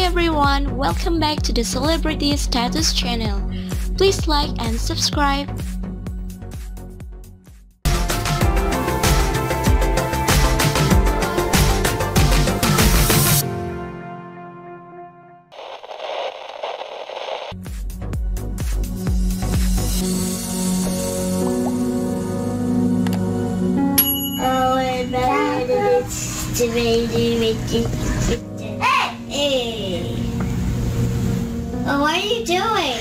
everyone, welcome back to the Celebrity Status channel. Please like and subscribe. Hey! Oh, what are you doing?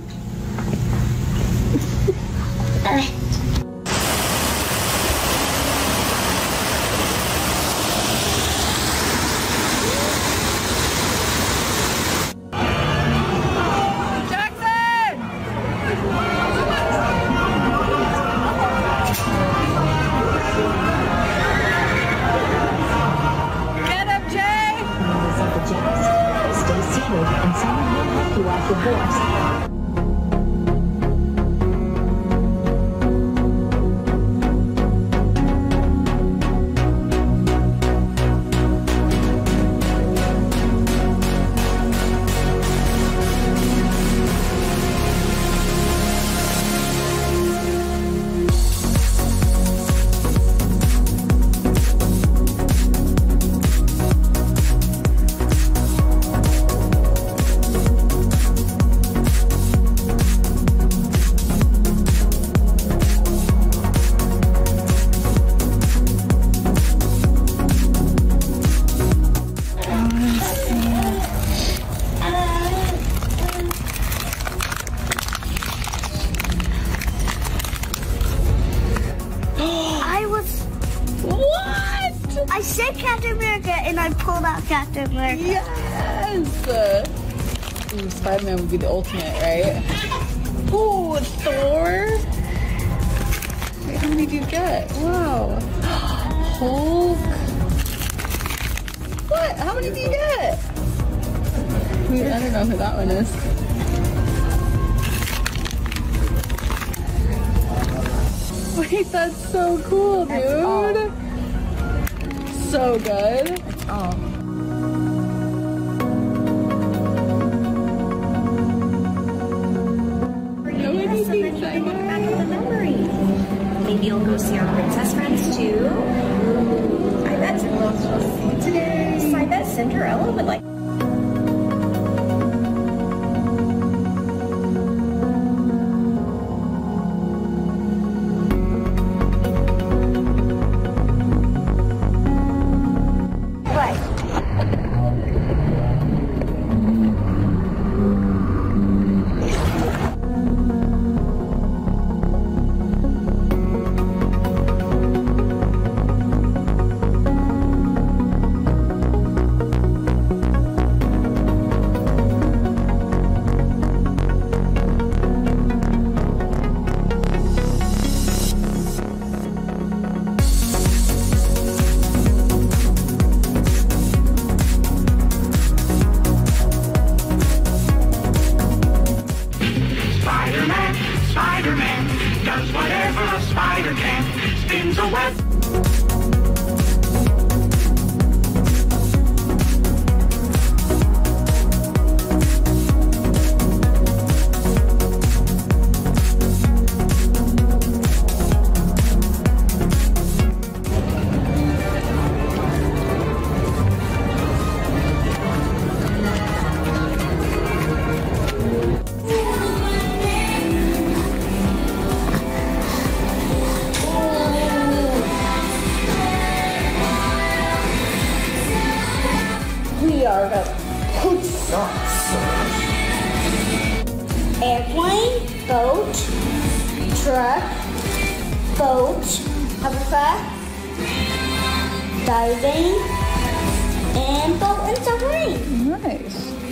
And someone will help you off the horse. I said Captain America and I pulled out Captain America. Yes! Ooh, Spider-Man would be the ultimate, right? Ooh, Thor! Wait, how many do you get? Wow. Hulk! What? How many do you get? Wait, I don't know who that one is. Wait, that's so cool, dude! So good. Oh. Maybe you'll go see our princess friends too. I bet Cinderella's supposed to see today. I bet Cinderella would like. Spider-Man does whatever a spider can, spins a web. Airplane, boat, truck, boat, hovercraft, diving, and boat and submarine. Nice.